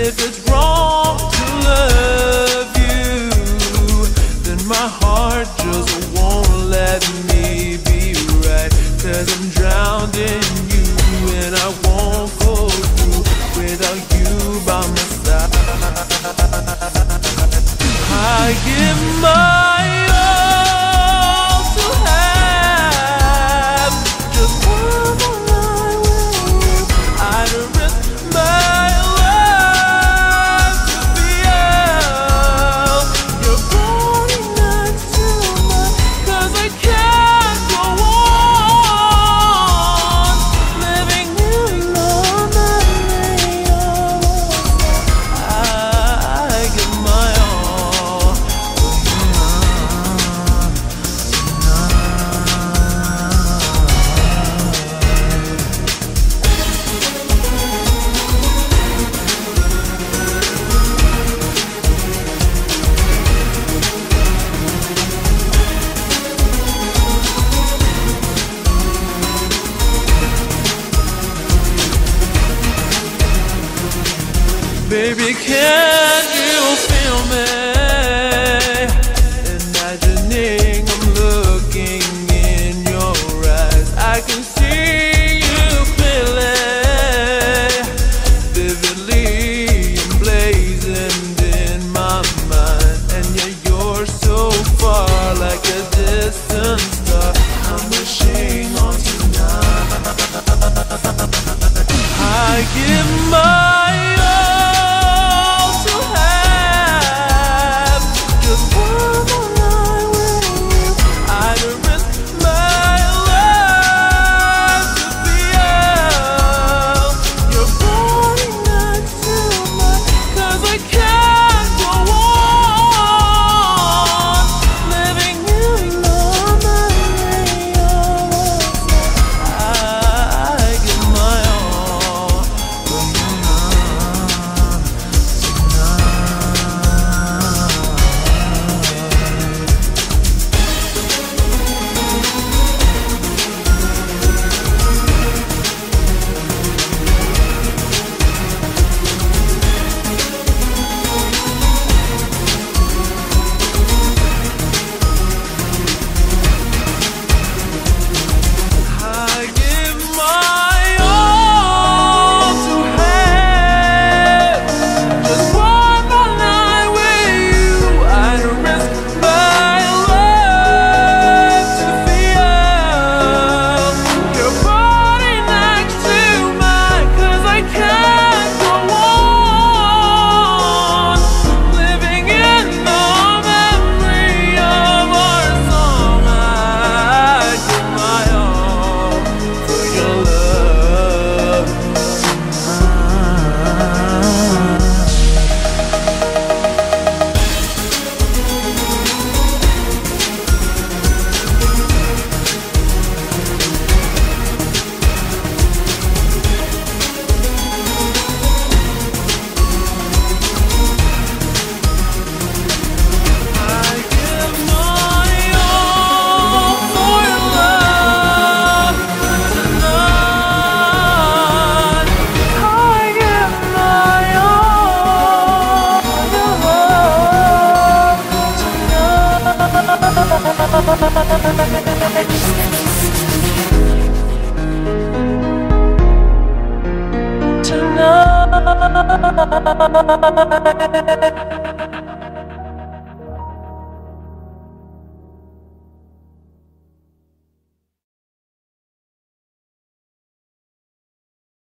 if it's wrong to love you, then my heart just won't let me be right. 'Cause I'm drowned in you, and I won't go through without you by my side. I give my all to have just one more night with you. I'd risk my life to feel your body next to mine. 'Cause I can't go on living in the memory of us. I give my all to you baby, can you feel me? Imagining I'm looking in your eyes. I can see you clearly, vividly emblazoned in my mind. And yet you're so far, like a distant star. I'm wishing on tonight. I give my all to have just one more night with you. I'd risk my life to feel your body next to mine. 'Cause I can't go on living in the memory of us. I give my all to you I give my all to have just one more night with you. I'd risk my life to feel your body next to mine. 'Cause I can't go on living in the memory of our song. I give my all for your love I give my all for your love tonight. I give my all for your love tonight.